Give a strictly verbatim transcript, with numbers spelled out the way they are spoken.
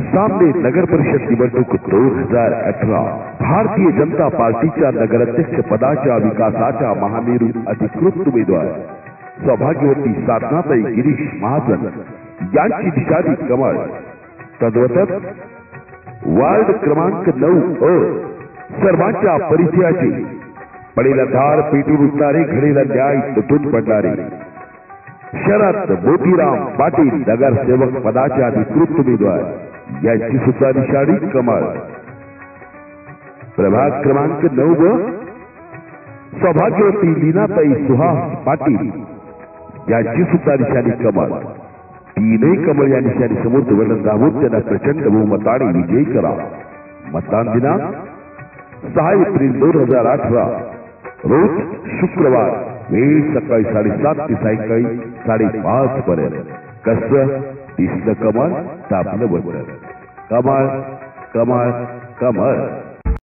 सामने नगर परिषद निवडणूक दोन हजार अठरा भारतीय जनता पार्टीच्या नगराध्यक्ष पदाच्या विकासाच्या महामेरू अधिकृत उमेदवार सौभाग्यवती साधनाताई गिरीश महाजन यांची दिशारी कमळ तद्वतच वार्ड क्रमांक नऊ अ सर्वांच्या परिचयाचे पडेला धार पेटून उठणारे घडेला न्याय तुटून पडणारे शरद मोतीराम पाटील नगरसेवक पदाच्या अधिकृत उमेदवार यांची सुद्धा निशाणी कमळ प्रभाग क्रमांक नऊ व सौभाग्यवती लीनाताई सुहास पाटील यांची सुद्धा निशाणी कमळ तीनही कमळ या निशाणी समोर निवडणूक राबवून त्यांना प्रचंड बहुमताने विजयी करा। मतदान दिनांक सहा एप्रिल दोन हजार अठरा रोज शुक्रवार वेळ सकाळी साडेसात ते सायंकाळी साडेपाच पर्यंत। कसं दिसलं कमळ तापलं बंद कमळ कमळ कमळ।